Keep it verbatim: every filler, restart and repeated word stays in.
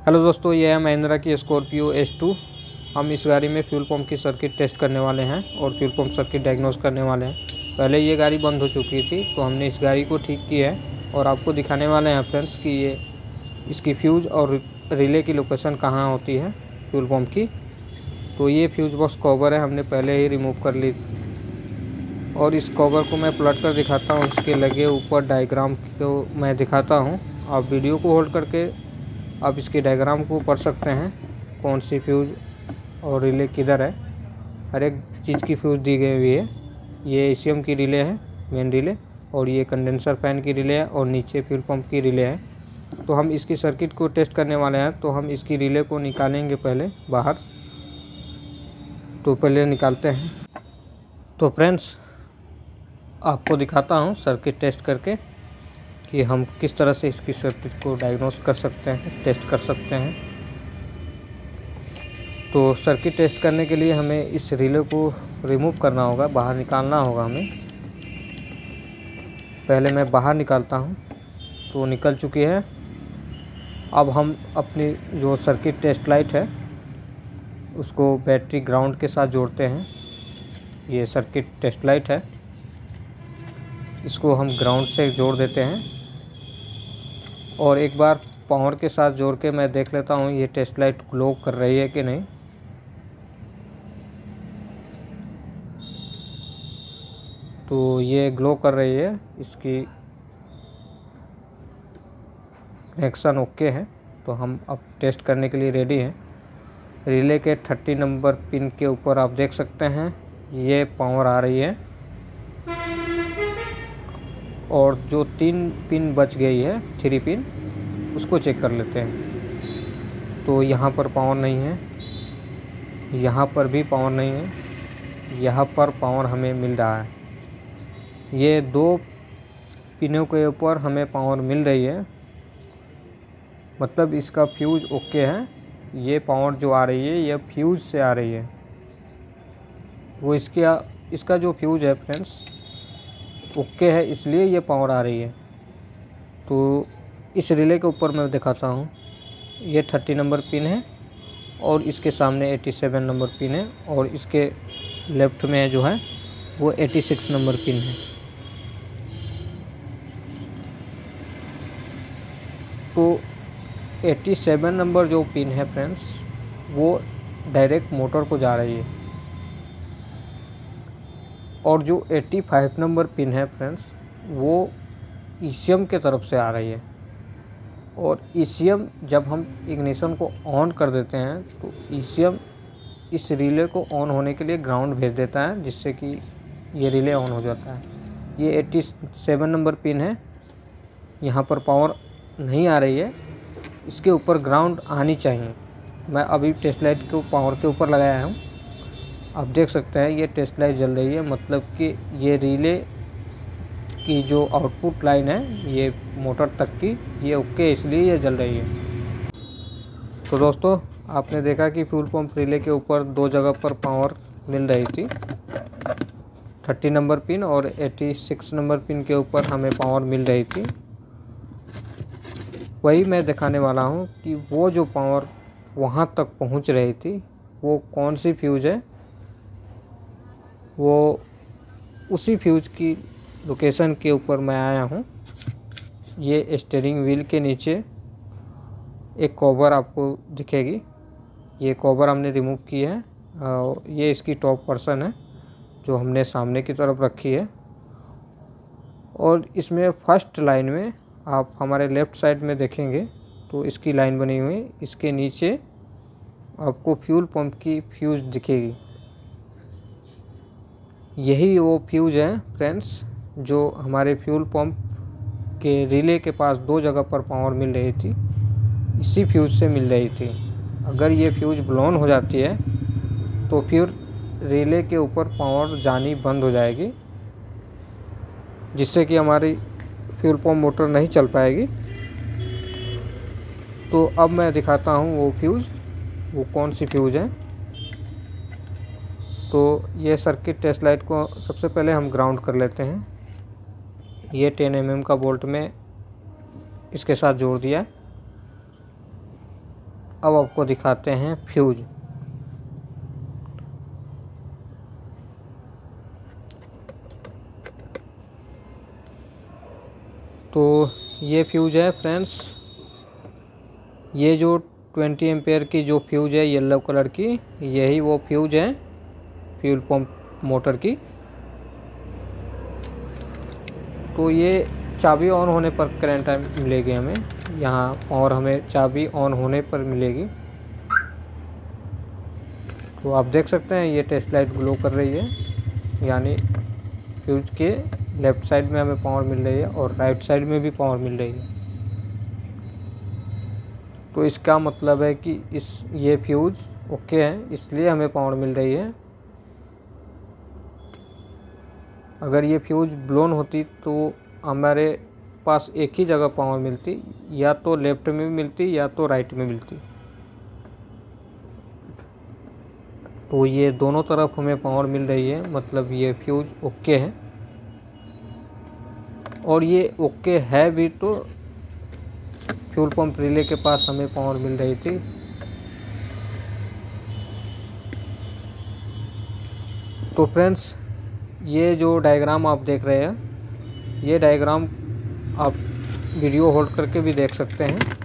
Hello दोस्तों, ये है महिंद्रा की स्कॉर्पियो एस टू। हम इस गाड़ी में फ्यूल पंप की सर्किट टेस्ट करने वाले हैं और फ्यूल पंप सर्किट डायग्नोस करने वाले हैं। पहले ये गाड़ी बंद हो चुकी थी तो हमने इस गाड़ी को ठीक किया है और आपको दिखाने वाले हैं फ्रेंड्स कि ये इसकी फ्यूज़ और रिले की लोकेशन कहाँ होती है फ्यूल पंप की। तो ये फ्यूज़ बॉक्स कवर है, हमने पहले ही रिमूव कर ली और इस कवर को मैं पलट कर दिखाता हूँ। इसके लगे ऊपर डायग्राम को मैं दिखाता हूँ। आप वीडियो को होल्ड करके आप इसके डायग्राम को पढ़ सकते हैं, कौन सी फ्यूज़ और रिले किधर है। हर एक चीज़ की फ्यूज़ दी गई हुई है। ये एसीएम की रिले है, मेन रिले, और ये कंडेंसर फैन की रिले है और नीचे फ्यूल पंप की रिले है। तो हम इसकी सर्किट को टेस्ट करने वाले हैं, तो हम इसकी रिले को निकालेंगे पहले बाहर। तो पहले निकालते हैं। तो फ्रेंड्स आपको दिखाता हूँ सर्किट टेस्ट करके कि हम किस तरह से इसकी सर्किट को डायग्नोस कर सकते हैं, टेस्ट कर सकते हैं। तो सर्किट टेस्ट करने के लिए हमें इस रिले को रिमूव करना होगा, बाहर निकालना होगा हमें। पहले मैं बाहर निकालता हूं, तो निकल चुकी है। अब हम अपनी जो सर्किट टेस्ट लाइट है उसको बैटरी ग्राउंड के साथ जोड़ते हैं। ये सर्किट टेस्ट लाइट है, इसको हम ग्राउंड से जोड़ देते हैं और एक बार पावर के साथ जोड़ के मैं देख लेता हूँ ये टेस्ट लाइट ग्लो कर रही है कि नहीं। तो ये ग्लो कर रही है, इसकी कनेक्शन ओके है। तो हम अब टेस्ट करने के लिए रेडी हैं। रिले के तीस नंबर पिन के ऊपर आप देख सकते हैं ये पावर आ रही है और जो तीन पिन बच गई है, थ्री पिन, उसको चेक कर लेते हैं। तो यहाँ पर पावर नहीं है, यहाँ पर भी पावर नहीं है, यहाँ पर पावर हमें मिल रहा है। ये दो पिनों के ऊपर हमें पावर मिल रही है, मतलब इसका फ्यूज़ ओके है। ये पावर जो आ रही है ये फ्यूज़ से आ रही है। वो इसके इसका जो फ्यूज़ है फ्रेंड्स ओके है, इसलिए ये पावर आ रही है। तो इस रिले के ऊपर मैं दिखाता हूँ, ये तीस नंबर पिन है और इसके सामने सत्तासी नंबर पिन है और इसके लेफ्ट में जो है वो छियासी नंबर पिन है। तो सत्तासी नंबर जो पिन है फ्रेंड्स वो डायरेक्ट मोटर को जा रही है और जो पचासी नंबर पिन है फ्रेंड्स वो ईसीएम के तरफ से आ रही है। और ईसीएम जब हम इग्निशन को ऑन कर देते हैं तो ईसीएम इस रिले को ऑन होने के लिए ग्राउंड भेज देता है, जिससे कि ये रिले ऑन हो जाता है। ये सत्तासी नंबर पिन है, यहाँ पर पावर नहीं आ रही है, इसके ऊपर ग्राउंड आनी चाहिए। मैं अभी टेस्ट लाइट को पावर के ऊपर लगाया हूँ, आप देख सकते हैं ये टेस्ट लाइट जल रही है, मतलब कि ये रिले की जो आउटपुट लाइन है ये मोटर तक की ये ओके, इसलिए ये जल रही है। तो दोस्तों आपने देखा कि फ्यूल पंप रिले के ऊपर दो जगह पर पावर मिल रही थी, तीस नंबर पिन और छियासी नंबर पिन के ऊपर हमें पावर मिल रही थी। वही मैं दिखाने वाला हूँ कि वो जो पावर वहाँ तक पहुँच रही थी वो कौन सी फ्यूज है। वो उसी फ्यूज की लोकेशन के ऊपर मैं आया हूँ। ये स्टीयरिंग व्हील के नीचे एक कवर आपको दिखेगी, ये कवर हमने रिमूव की है। ये इसकी टॉप पर्सन है जो हमने सामने की तरफ रखी है और इसमें फर्स्ट लाइन में आप हमारे लेफ़्ट साइड में देखेंगे तो इसकी लाइन बनी हुई, इसके नीचे आपको फ्यूल पंप की फ्यूज़ दिखेगी। यही वो फ्यूज़ है फ्रेंड्स जो हमारे फ्यूल पंप के रिले के पास दो जगह पर पावर मिल रही थी, इसी फ्यूज़ से मिल रही थी। अगर ये फ्यूज़ ब्लोन हो जाती है तो फिर रिले के ऊपर पावर जानी बंद हो जाएगी, जिससे कि हमारी फ्यूल पंप मोटर नहीं चल पाएगी। तो अब मैं दिखाता हूँ वो फ्यूज़ वो कौन सी फ्यूज़ है। तो ये सर्किट टेस्ट लाइट को सबसे पहले हम ग्राउंड कर लेते हैं। ये टेन एम एम का बोल्ट में इसके साथ जोड़ दिया। अब आपको दिखाते हैं फ्यूज। तो ये फ्यूज है फ्रेंड्स, ये जो ट्वेंटी एम्पेयर की जो फ्यूज है येलो कलर की, यही वो फ्यूज है फ्यूल पंप मोटर की। तो ये चाबी ऑन होने पर करंट मिलेगी हमें यहाँ, और हमें चाबी ऑन होने पर मिलेगी। तो आप देख सकते हैं ये टेस्ट लाइट ग्लो कर रही है, यानी फ्यूज के लेफ़्ट साइड में हमें पावर मिल रही है और राइट साइड में भी पावर मिल रही है। तो इसका मतलब है कि इस ये फ्यूज ओके है, इसलिए हमें पावर मिल रही है। अगर ये फ्यूज ब्लोन होती तो हमारे पास एक ही जगह पावर मिलती, या तो लेफ्ट में मिलती या तो राइट में मिलती। तो ये दोनों तरफ हमें पावर मिल रही है, मतलब ये फ्यूज ओके है। और ये ओके है भी तो फ्यूल पंप रिले के पास हमें पावर मिल रही थी। तो फ्रेंड्स, ये जो डायग्राम आप देख रहे हैं, ये डायग्राम आप वीडियो होल्ड करके भी देख सकते हैं।